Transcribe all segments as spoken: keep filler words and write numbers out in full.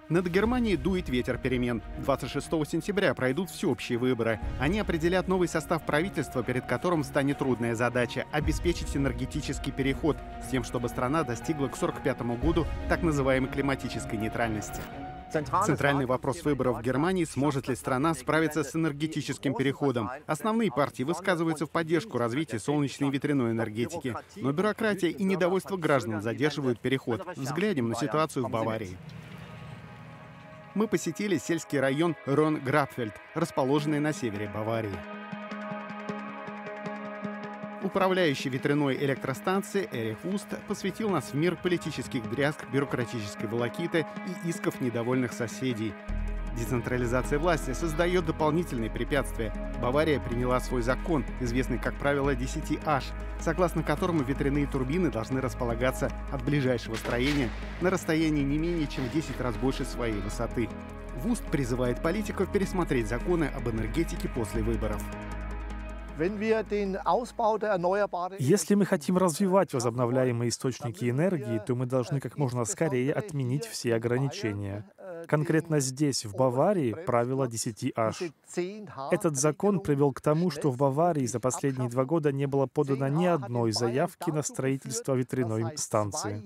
Над Германией дует ветер перемен. двадцать шестого сентября пройдут всеобщие выборы. Они определят новый состав правительства, перед которым станет трудная задача – обеспечить энергетический переход с тем, чтобы страна достигла к сорок пятому году так называемой климатической нейтральности. Центральный вопрос выборов в Германии – сможет ли страна справиться с энергетическим переходом. Основные партии высказываются в поддержку развития солнечной и ветряной энергетики. Но бюрократия и недовольство граждан задерживают переход. Взглянем на ситуацию в Баварии. Мы посетили сельский район Рон-Грабфельд, расположенный на севере Баварии. Управляющий ветряной электростанцией Эрих Вуст посвятил нас в мир политических дрязг, бюрократической волокиты и исков недовольных соседей. Децентрализация власти создает дополнительные препятствия. Бавария приняла свой закон, известный как правило десять аш, согласно которому ветряные турбины должны располагаться от ближайшего строения на расстоянии не менее чем в десять раз больше своей высоты. Вуст призывает политиков пересмотреть законы об энергетике после выборов. Если мы хотим развивать возобновляемые источники энергии, то мы должны как можно скорее отменить все ограничения. Конкретно здесь, в Баварии, правило десять аш. Этот закон привел к тому, что в Баварии за последние два года не было подано ни одной заявки на строительство ветряной станции.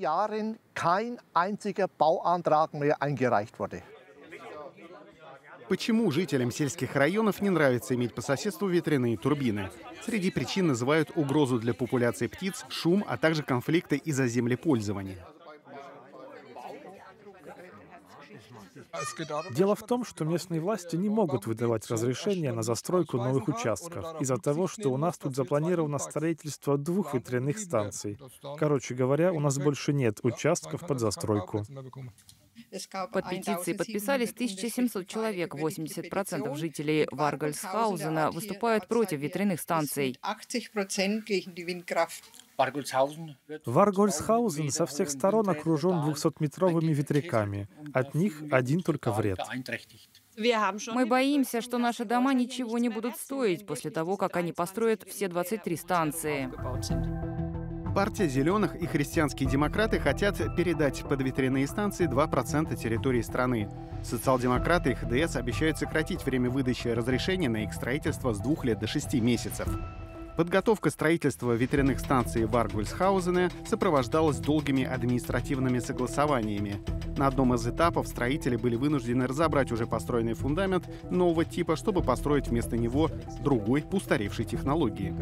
Почему жителям сельских районов не нравится иметь по соседству ветряные турбины? Среди причин называют угрозу для популяции птиц, шум, а также конфликты из-за землепользования. Дело в том, что местные власти не могут выдавать разрешения на застройку новых участков из-за того, что у нас тут запланировано строительство двух ветряных станций. Короче говоря, у нас больше нет участков под застройку. Под петицией подписались тысяча семьсот человек. восемьдесят процентов жителей Варгольсхаузена выступают против ветряных станций. Варгольсхаузен со всех сторон окружен двухсотметровыми ветряками. От них один только вред. Мы боимся, что наши дома ничего не будут стоить после того, как они построят все двадцать три станции. Партия «Зеленых» и христианские демократы хотят передать под ветряные станции два процента территории страны. Социал-демократы и ха дэ эс обещают сократить время выдачи разрешения на их строительство с двух лет до шести месяцев. Подготовка строительства ветряных станций в Варгольсхаузене сопровождалась долгими административными согласованиями. На одном из этапов строители были вынуждены разобрать уже построенный фундамент нового типа, чтобы построить вместо него другой, устаревшей технологии.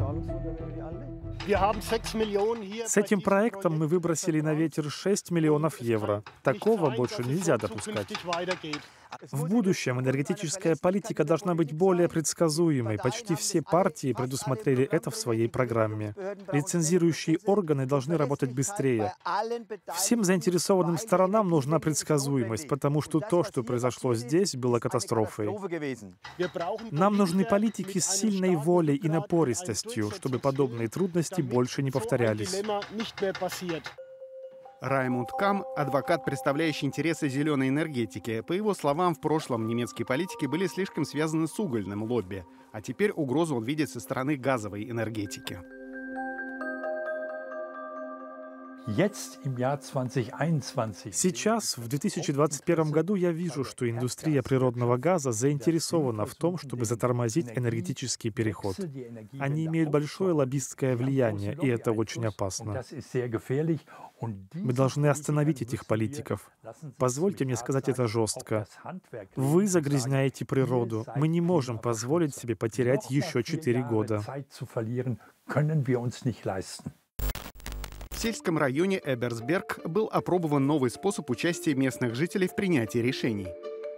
С этим проектом мы выбросили на ветер шесть миллионов евро. Такого больше нельзя допускать. В будущем энергетическая политика должна быть более предсказуемой. Почти все партии предусмотрели это в своей программе. Лицензирующие органы должны работать быстрее. Всем заинтересованным сторонам нужна предсказуемость, потому что то, что произошло здесь, было катастрофой. Нам нужны политики с сильной волей и напористостью, чтобы подобные трудности больше не повторялись. Раймунд Кам – адвокат, представляющий интересы зеленой энергетики. По его словам, в прошлом немецкие политики были слишком связаны с угольным лобби, а теперь угрозу он видит со стороны газовой энергетики. Сейчас, в две тысячи двадцать первом году, я вижу, что индустрия природного газа заинтересована в том, чтобы затормозить энергетический переход. Они имеют большое лоббистское влияние, и это очень опасно. Мы должны остановить этих политиков. Позвольте мне сказать это жестко. Вы загрязняете природу. Мы не можем позволить себе потерять еще четыре года. В сельском районе Эберсберг был опробован новый способ участия местных жителей в принятии решений.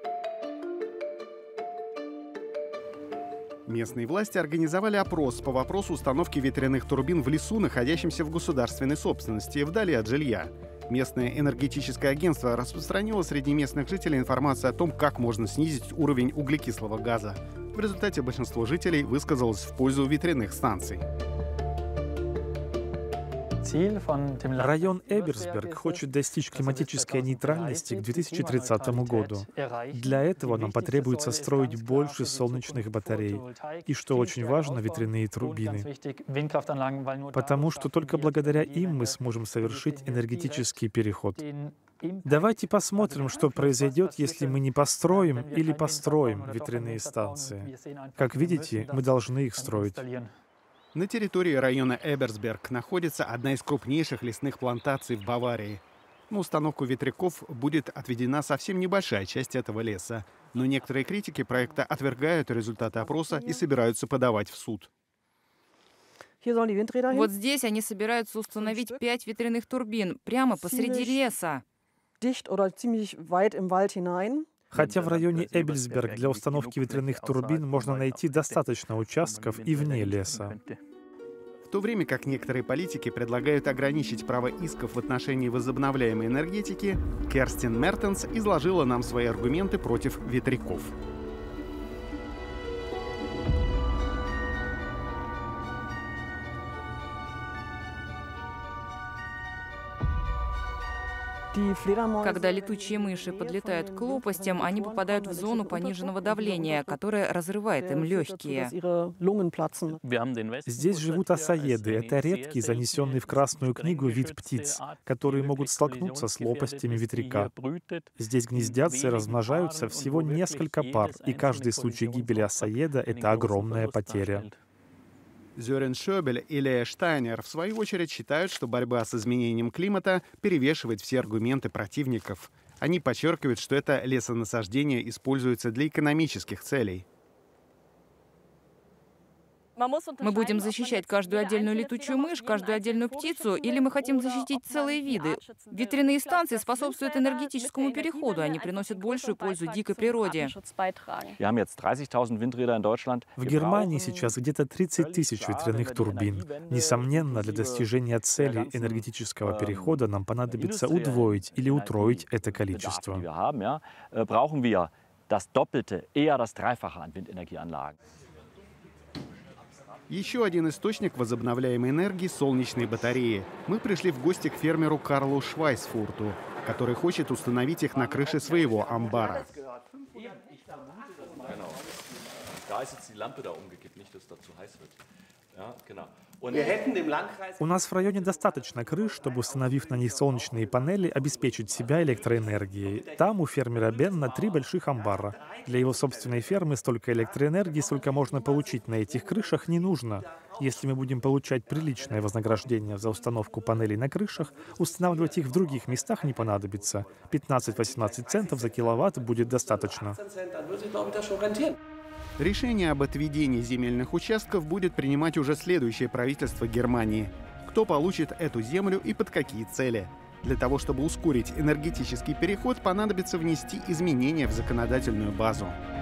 Местные власти организовали опрос по вопросу установки ветряных турбин в лесу, находящемся в государственной собственности, вдали от жилья. Местное энергетическое агентство распространило среди местных жителей информацию о том, как можно снизить уровень углекислого газа. В результате большинство жителей высказалось в пользу ветряных станций. Район Эберсберг хочет достичь климатической нейтральности к две тысячи тридцатому году. Для этого нам потребуется строить больше солнечных батарей. И, что очень важно, ветряные турбины. Потому что только благодаря им мы сможем совершить энергетический переход. Давайте посмотрим, что произойдет, если мы не построим или построим ветряные станции. Как видите, мы должны их строить. На территории района Эберсберг находится одна из крупнейших лесных плантаций в Баварии. На установку ветряков будет отведена совсем небольшая часть этого леса. Но некоторые критики проекта отвергают результаты опроса и собираются подавать в суд. Вот здесь они собираются установить пять ветряных турбин прямо посреди леса. Хотя в районе Эбельсберг для установки ветряных турбин можно найти достаточно участков и вне леса. В то время как некоторые политики предлагают ограничить право исков в отношении возобновляемой энергетики, Керстин Мертенс изложила нам свои аргументы против ветряков. Когда летучие мыши подлетают к лопастям, они попадают в зону пониженного давления, которая разрывает им легкие. Здесь живут осаеды. Это редкий, занесенный в Красную книгу вид птиц, которые могут столкнуться с лопастями ветряка. Здесь гнездятся и размножаются всего несколько пар, и каждый случай гибели осаеда — это огромная потеря. Зёрен Шёбель и Лея Штайнер, в свою очередь, считают, что борьба с изменением климата перевешивает все аргументы противников. Они подчеркивают, что это лесонасаждение используется для экономических целей. Мы будем защищать каждую отдельную летучую мышь, каждую отдельную птицу, или мы хотим защитить целые виды? Ветряные станции способствуют энергетическому переходу, они приносят большую пользу дикой природе. В Германии сейчас где-то тридцать тысяч ветряных турбин. Несомненно, для достижения цели энергетического перехода нам понадобится удвоить или утроить это количество. Еще один источник возобновляемой энергии — солнечные батареи. Мы пришли в гости к фермеру Карлу Швайсфурту, который хочет установить их на крыше своего амбара. У нас в районе достаточно крыш, чтобы, установив на них солнечные панели, обеспечить себя электроэнергией. Там у фермера Бенна три больших амбара. Для его собственной фермы столько электроэнергии, сколько можно получить на этих крышах, не нужно. Если мы будем получать приличное вознаграждение за установку панелей на крышах, устанавливать их в других местах не понадобится. пятнадцать-восемнадцать центов за киловатт будет достаточно. Решение об отведении земельных участков будет принимать уже следующее правительство Германии. Кто получит эту землю и под какие цели? Для того, чтобы ускорить энергетический переход, понадобится внести изменения в законодательную базу.